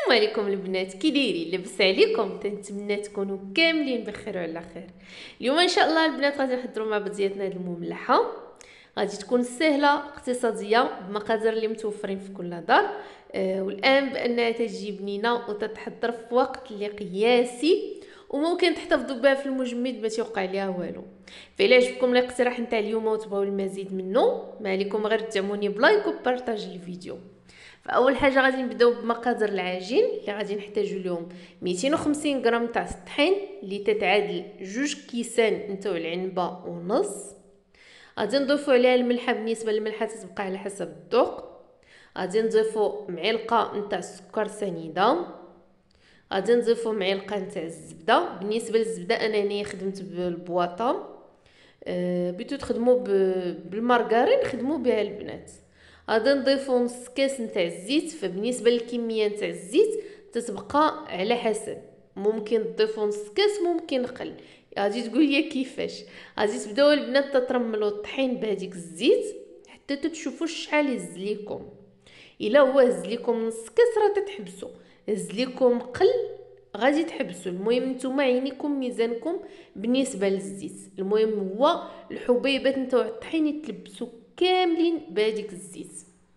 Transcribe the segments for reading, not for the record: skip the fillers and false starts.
السلام عليكم البنات، كي دايرين؟ لاباس عليكم؟ تنتمنى تكونوا كاملين بخير وعلى خير. اليوم ان شاء الله البنات غادي نحضروا مع بعضياتنا هذه المملحه. غادي تكون سهله اقتصاديه بمقادير اللي متوفرين في كل دار. والان بانها تجي بنينه وتتحضر في وقت اللي قياسي، وممكن تحتفظوا بها في المجمد ما تيوقع ليها والو. فإلا عجبكم الاقتراح نتاع اليوم وتبغوا المزيد منه، ما عليكم غير تدعموني بلايك وبارطاج الفيديو. فاول حاجه غادي نبداو بمقادير العجين اللي غادي نحتاجو اليوم. 250 غرام تاع الطحين اللي تتعادل 2 كيسان نتاع العنبه ونص. غادي نضيفو عليها الملحه، بالنسبه للملحه تتبقى على حسب الذوق. غادي نضيفو معلقه نتاع السكر سنيده. غادي نضيفو معلقه نتاع الزبده. بالنسبه للزبده انا هنايا خدمت بالبواطه، بغيتو تخدموا بالمارغرين خدموا بها البنات. غادي نضيفو نص كاس نتاع الزيت، فبالنسبه للكميه نتاع الزيت تتبقى على حسب، ممكن تضيفوا نص كاس ممكن قل، غادي تقول لي كيفاش. غادي تبداو البنات تترملوا الطحين بهذيك الزيت حتى تشوفوا شحال يهز ليكم. الا هو هز ليكم نص كاس راه تتحبسوا، هز ليكم قل غادي تحبسوا. المهم نتوما عينيكم ميزانكم بالنسبه للزيت. المهم هو الحبيبات نتاع الطحين يتلبسوا كاملين بهذيك الزيت.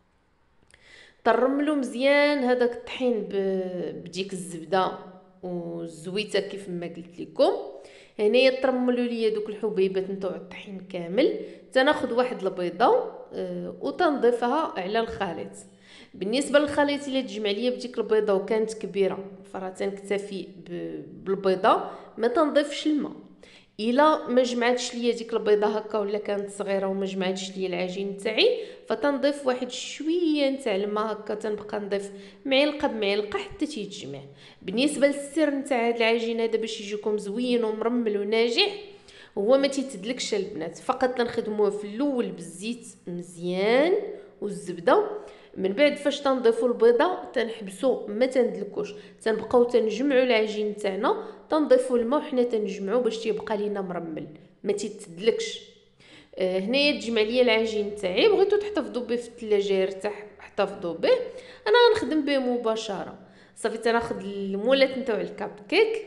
ترملوا مزيان هذاك الطحين بديك الزبده والزويته كيف ما قلت لكم. هنايا ترملوا لي دوك الحبيبات نتاع الطحين كامل. تناخذ واحد البيضه وتنضيفها على الخليط. بالنسبه للخليط الا تجمع ليا بديك البيضه وكانت كبيره فراه تنكتفي بالبيضه، ما تنضيفش الماء. الا ما جمعتش ليا ديك البيضه هكا ولا كانت صغيره وما جمعتش ليا العجين تاعي، فتنضيف واحد شويه نتاع الماء هكا، تنبقى نضيف معلقه بمعلقه حتى تيتجمع. بالنسبه للسر نتاع هذا العجين هذا باش يجيكم زوين ومرمل وناجح، هو ما تيتدلكش البنات، فقط تنخدموه في الاول بالزيت مزيان والزبده. من بعد فاش تنضيفوا البيضه تنحبسوا ما تندلكوش، تنبقاو تنجمعوا العجين تاعنا، تنضيفوا الماء وحنا تنجمعوا باش تيبقى لينا مرمل ما تيتدلكش. هنايا تجمع ليا العجين تاعي، بغيتو تحتفظوا به في الثلاجه يرتاح احتفظوا به، انا غنخدم به مباشره. صافي تناخذ المولات نتاع الكاب كيك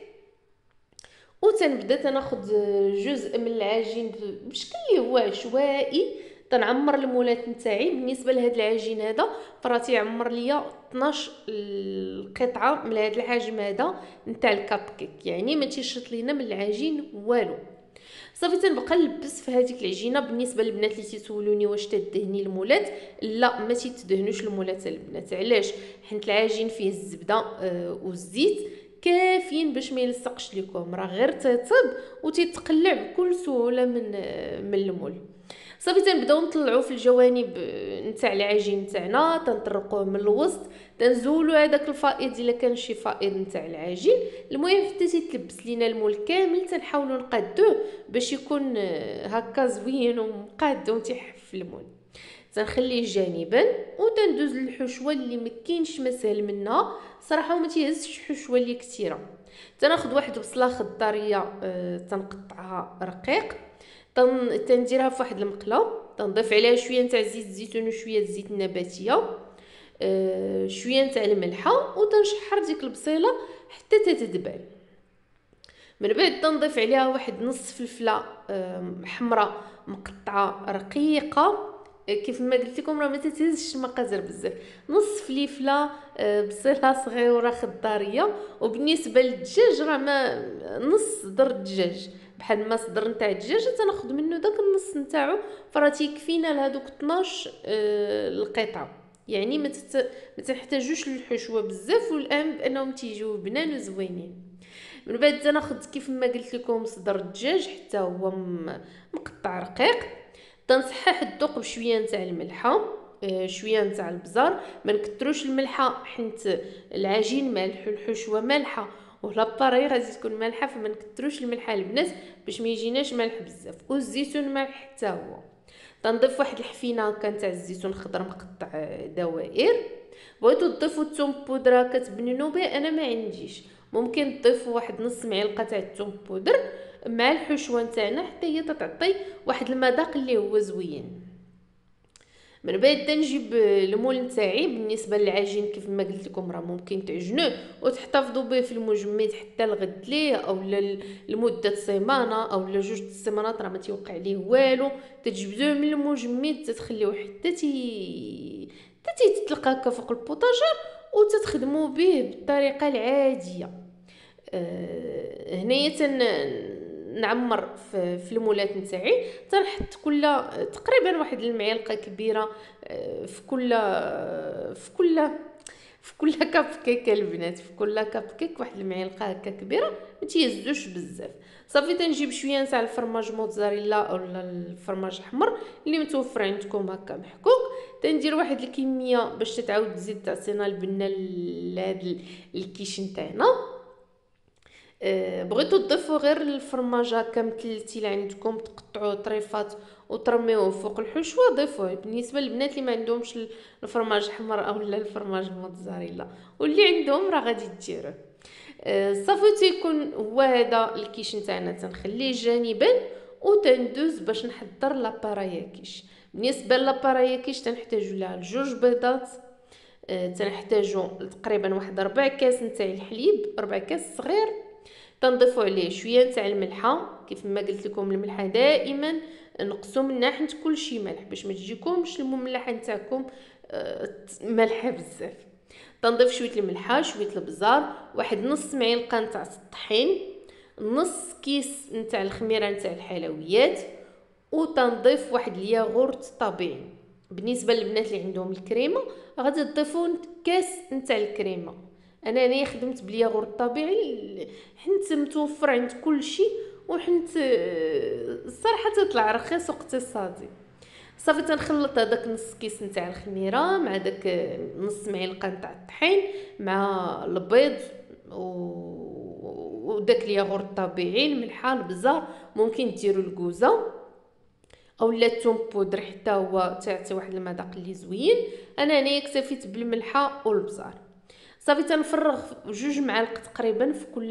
وتنبدا تناخذ جزء من العجين بشكل اللي هو عشوائي. تنعمر المولات نتاعي. بالنسبه لهذا العجين هذا فراه تيعمر ليا 12 قطعه من هذا الحجم هذا نتاع الكاب كيك، يعني ما تيشرط لينا من العجين والو. صافي تنبقى نلبس في هذيك العجينه. بالنسبه للبنات اللي تيسولوني واش تدهني المولات، لا ما تيتدهنوش المولات البنات. علاش؟ حيت العجين فيه الزبده والزيت كافيين باش ما يلصقش لكم، راه غير تيطيب وتيتقلع بكل سهوله من المول. صافي تنبداو نطلعوا في الجوانب نتاع العجين تاعنا، تنطرقوه من الوسط، تنزولوا هذاك الفائض الا كان شي فائض نتاع العجين. المهم حتى تيتلبس لينا المول كامل. تنحاولوا نقادوه باش يكون هكا زوين ومقاد وتيحف في المول. تنخليه جانبا وتندوز للحشوه اللي ما كاينش مسهل منها صراحه وما تيهزش حشوه اللي كثيره. تناخذ واحد بصله خضاريه تنقطعها رقيق، تنديرها في واحد المقله، تنضيف عليها شويه نتاع زيت الزيتون وشويه الزيت النباتيه، شويه نتاع الملحه، وتنشحر ديك البصيله حتى تتدبل. من بعد تنضيف عليها واحد نص فلفله حمراء مقطعه رقيقه. كيف ما قلت لكم راه ما تتهزش المقادير بزاف. نص فلفله، بصيله صغيره خضاريه. وبالنسبه للدجاج راه ما نص صدر الدجاج، بحال ما صدر نتاع الدجاج تناخذ منه داك النص نتاعو، فراه تيكفينا لهادوك 12 القطعه. يعني ما تحتاجوش للحشوه بزاف، والاهم بانهم تيجيو بنان وزوينين. من بعد تناخذ كيف ما قلت لكم صدر الدجاج حتى هو مقطع رقيق، تنصحح الذوق بشويه نتاع الملحه، شويه نتاع البزار. ما نكثروش الملحه حيت العجين مالح والحشوه مالحه ولاباري غادي تكون مالحه، فما نكثروش الملحه البنات باش ما يجيناش مالح بزاف. والزيتون مالح حتى هو. تنضيف واحد الحفينه هكا نتاع الزيتون خضر مقطع دوائر. بغيتو تضيفوا الثوم بودره كتبننوا به، انا ما عنديش، ممكن تضيفوا واحد نص معلقه تاع الثوم بودر مع الحشوه نتاعنا حتى هي تعطي واحد المذاق اللي هو زوين. من بعد نجيب المول نتاعي. بالنسبه للعجين كيف ما قلت لكم راه ممكن تعجنوه وتحتفظوا به في المجمد حتى الغد ليه او لمده سيمانه او لجوج السيمانات، راه ما تيوقع ليه والو. تجبدوه من المجمد تتخليوه حتى تتلقى هكا فوق البوطاجير وتتخدموا به بالطريقه العاديه. هنايا نعمر في المولات نتاعي، تنحط كل تقريبا واحد المعلقه كبيره في كل كاب كيك البنات، في كل كاب كيك واحد المعلقه هكا كبيره، ما تيهزوش بزاف. صافي تنجيب شويه نتاع الفرماج موتزاريلا اولا الفرماج احمر اللي متوفر عندكم هكا محكوك. تندير واحد الكميه باش تتعاود تزيد تعطينا البنه لهاد الكيش نتاعنا. بغيتو تضيفوا غير الفرماج هكا متلتي اللي عندكم، تقطعوه طريفات وترميوه فوق الحشوه ضيفوه. بالنسبه للبنات اللي ما عندهمش الفرماج احمر اولا الفرماج موتزاريلا واللي عندهم راه غادي ديروه. صافي تيكون هو هذا الكيش نتاعنا، تنخليه جانبا وتندوز باش نحضر لابارايا كيش. بالنسبه لابارايا كيش تنحتاجوا لها جوج بيضات، تنحتاجوا تقريبا واحد 4 كاس نتاع الحليب، 4 كاس صغير. تنضيفوا عليه شويه نتاع الملحه، كيف ما قلت لكم الملحه دائما نقصوا منها حيت كلشي مالح باش ما تجيكمش المملحه نتاعكم مالحه بزاف. تنضيف شويه الملحه، شويه البزار، واحد نص معلقه نتاع الطحين، نص كيس نتاع الخميره نتاع الحلويات، وتنضيف واحد الياغورت طبيعي. بالنسبه للبنات اللي عندهم الكريمه غادي تضيفوا كاس نتاع الكريمه. انا خدمت بالياغورت الطبيعي حيت متوفر عند كل شيء، وحنت الصراحه تطلع رخيص واقتصادي. صافي تنخلط هذاك نص كيس نتاع الخميره مع داك نص معلقه نتاع الطحين مع البيض وداك الياغورت الطبيعي، الملحه، البزار، ممكن ديروا الكوزه اولا الثوم بودر حتى هو تعطي واحد المذاق اللي زوين. انا هنايا اكتفيت بالملحه والبزار. صافي تنفرغ 2 معالق تقريبا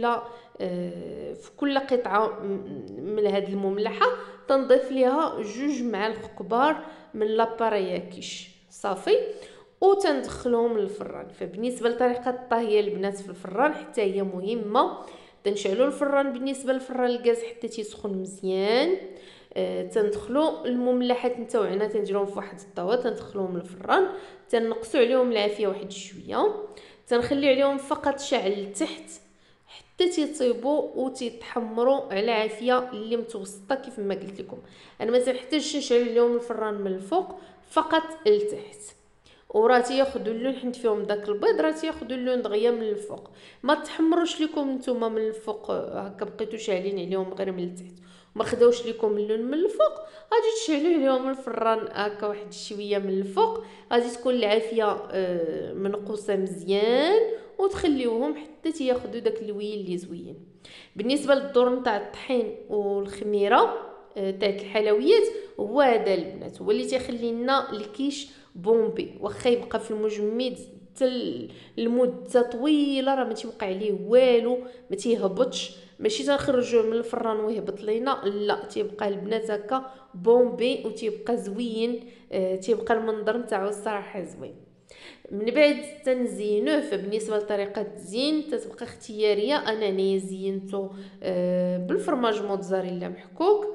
في كل قطعه من هاد المملحه. تنضيف ليها 2 معالق كبار من لاباريا كيش. صافي وتندخلهم للفران. فبالنسبه لطريقه الطهي البنات في الفران حتى هي مهمه. تنشعلوا الفران، بالنسبه للفران الغاز حتى تيسخن مزيان. تندخلوا المملحات نتاعنا تنديروهم في واحد الطاوه، تندخلوهم للفران، تنقصوا عليهم العافيه واحد شويه، تنخلي عليهم فقط شعل لتحت حتى تيطيبوا وتيتحمروا على عافيه اللي متوسطه. كيف ما قلت لكم انا ما تنحتاجش نشعل لهم الفران من الفوق، فقط لتحت. وراه تياخذوا اللون حيت فيهم داك البيض، راه تياخذوا اللون دغيا من الفوق. ما تحمروش لكم نتوما من الفوق هكا بقيتو شاعلين عليهم غير من التحت وما خداوش لكم اللون من الفوق، غادي تشعلوا عليهم الفران هكا واحد شويه من الفوق. غادي تكون العافيه منقوصه مزيان وتخليوهم حتى تياخذوا داك الويل اللي زوين. بالنسبه للدور نتاع الطحين والخميره تاع الحلويات، هو هذا البنات هو اللي تيخلي لنا الكيش بومبي. واخا يبقى في المجمد حتى المده طويله راه ما تيوقع عليه والو، ما تيهبطش. ماشي تنخرجوه من الفران ويهبط لينا، لا، تيبقى البنات هكا بومبي وتيبقى زوين. تيبقى المنظر نتاعو الصراحه زوين. من بعد تنزينوه. فبالنسبه لطريقه التزيين تتبقى اختياريه. انا زينته بالفرماج موتزاريلا محكوك،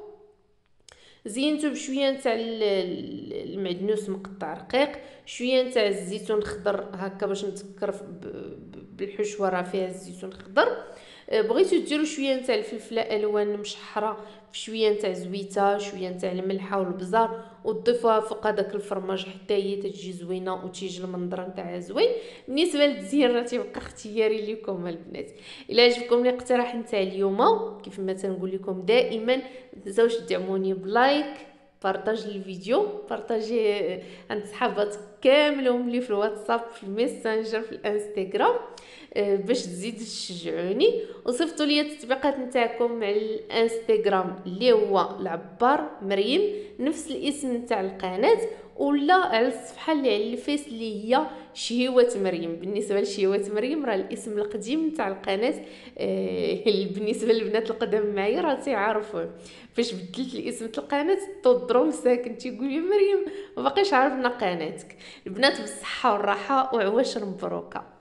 زينته بشويه نتاع المعدنوس مقطع رقيق، شويه نتاع الزيتون خضر هكا باش نتذكر بالحشوه راه فيها الزيتون خضر. بغيتو ديروا شويه نتاع الفلفله الوان مشحره، في شويه نتاع زويته، شويه نتاع الملحه والبزار، وتضيفوها فوق هذاك الفرماج حتى هي تجي زوينه وتيجي المنظر نتاعها زوين. بالنسبه للتزيين راه تيبقى اختياري لكم البنات. الا عجبكم الاقتراح نتاع اليوم كيف ما تنقول لكم دائما، ما تنساوش تدعموني بلايك، بارطاج الفيديو، بارطاجي عند صحاباتك كاملهم لي في الواتساب، في الميسنجر، في الانستغرام، باش تزيدوا تشجعوني. وصيفطوا لي التطبيقات نتاعكم مع الانستغرام اللي هو العبار مريم، نفس الاسم نتاع القناه، ولا على الصفحه اللي على الفيس اللي هي شهيوة مريم. بالنسبه لشهيوة مريم راه الاسم القديم نتاع القناه. بالنسبه للبنات القدام معايا راه تيعرفوا فاش بدلت الاسم تاع القناه تضرم ساكن تيقول لي مريم ما باقيش عارفنا قناتك. البنات بالصحه والراحه وعواش مبروكه.